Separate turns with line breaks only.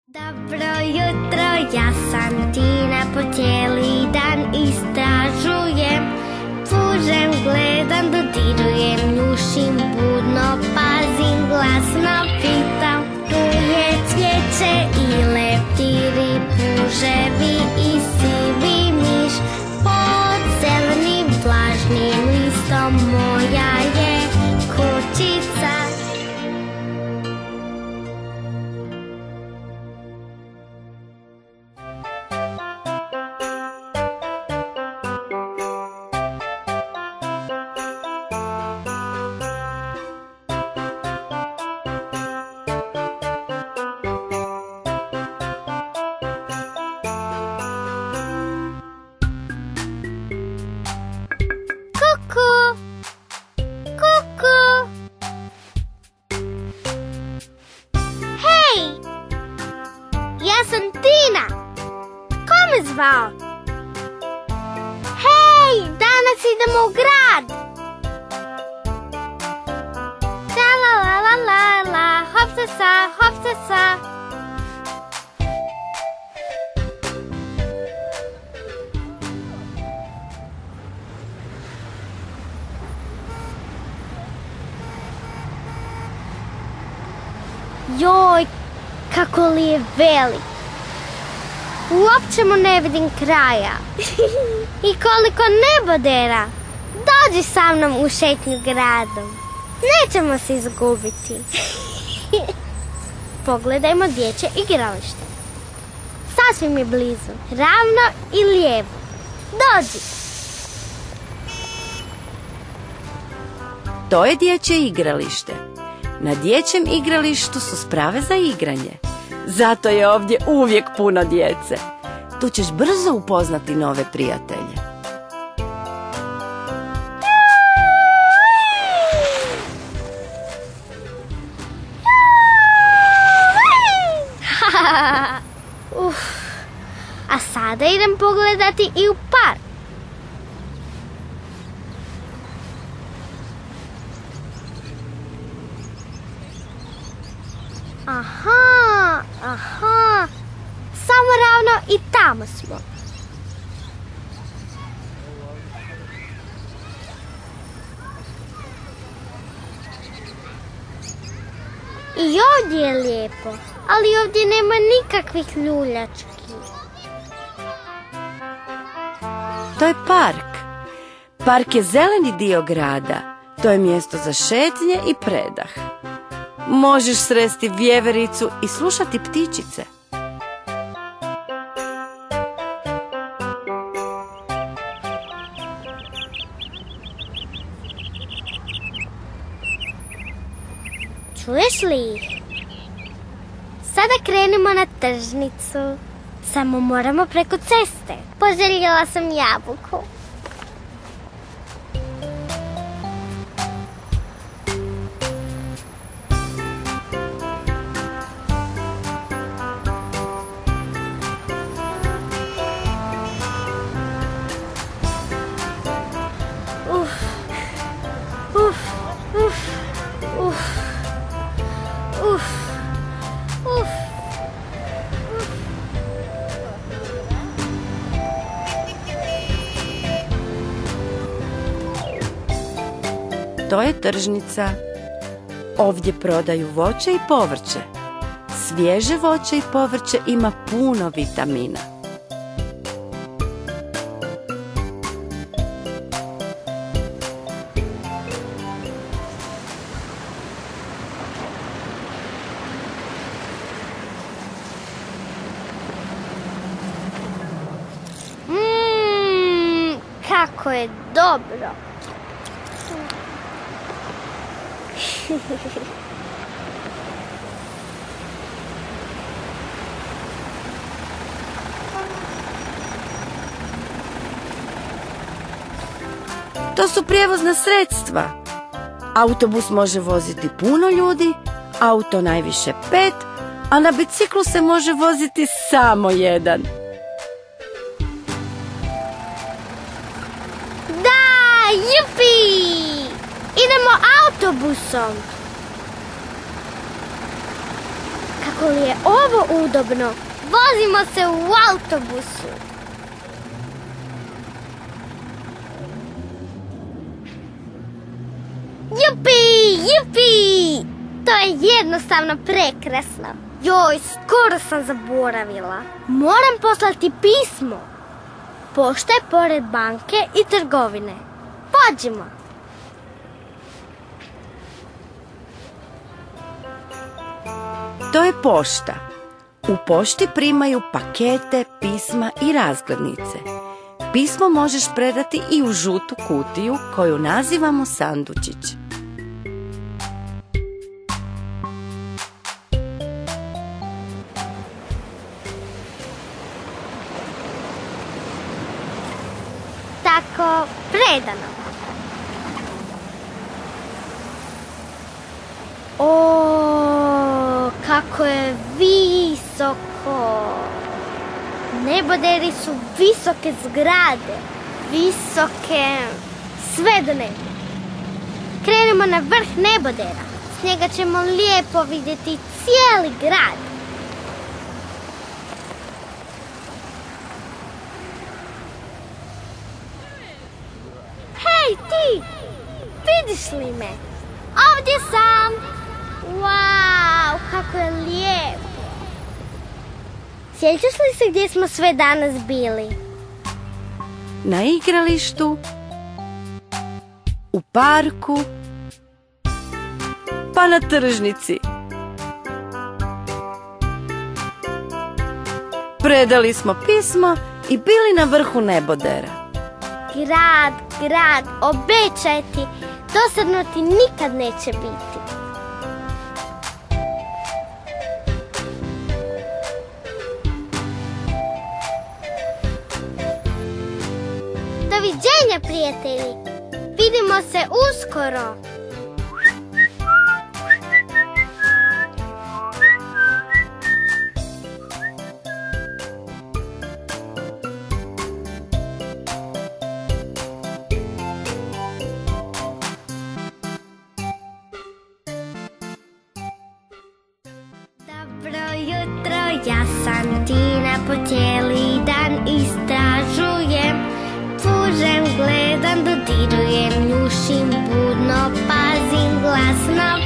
Dobro jutro, ja sam Tina, po cijeli dan istražujem. Pužem, gledam, dodirujem, njušim, budno pazim, glasno pitam. Tu je cvijeće i leptiri, puževi i sivi miš. Pod zelenim vlažnim listom moja je kućica. Ja sam Tina. Ko me zvao? Hej, danas idemo u grad. La la la la la, hopsa sa, hopsa sa. Joj, kako li je velik. Uopće mu ne vidim kraja. I koliko nebodera. Dođi sa mnom u šetnju gradom. Nećemo se izgubiti. Pogledajmo dječje igralište. Sasvim je blizu. Ravno i lijevo. Dođi.
To je dječje igralište. Na dječjem igralištu su sprave za igranje. Zato je ovdje uvijek puno djece. Tu ćeš brzo upoznati nove prijatelje.
A sada idem pogledati i u park. Aha, samo ravno i tamo smo. I ovdje je lijepo, ali ovdje nema nikakvih ljuljački.
To je park. Park je zeleni dio grada. To je mjesto za šetnje i predah. Možeš sresti vjevericu i slušati ptičice.
Čuješ li ih? Sada krenimo na tržnicu. Samo moramo preko ceste. Poželjela sam jabuku.
To je tržnica. Ovdje prodaju voće i povrće. Svježe voće i povrće ima puno vitamina.
Kako je dobro.
To su prijevozna sredstva. Autobus može voziti puno ljudi, auto najviše 5, a na biciklu se može voziti samo 1.
Da, jupi! Idemo autobusom. Kako li je ovo udobno? Vozimo se u autobusu. Jupi, jupi! To je jednostavno prekrasno. Joj, skoro sam zaboravila. Moram poslati pismo. Pošta je pored banke i trgovine. Pođimo.
To je pošta. U pošti primaju pakete, pisma i razglednice. Pismo možeš predati i u žutu kutiju koju nazivamo sandučić.
Tako predano. O, kako je visoko. Neboderi su visoke zgrade. Visoke sve do neba. Krenemo na vrh nebodera. S njega ćemo lijepo vidjeti cijeli grad. Hej ti, vidiš li me? Ovdje sam. Wow, kako je lijepo. Sjećaš li se gdje smo sve danas bili?
Na igralištu, u parku, pa na tržnici. Predali smo pismo i bili na vrhu nebodera.
Grad, obećaj ti, dosadno ti nikad neće biti. Doviđenja, prijatelji. Vidimo se uskoro. Dobro jutro, ja sam Tina, po cijeli dan istražujem. Pužem, gledam, dodirujem, njušim, budno, pazim, glasno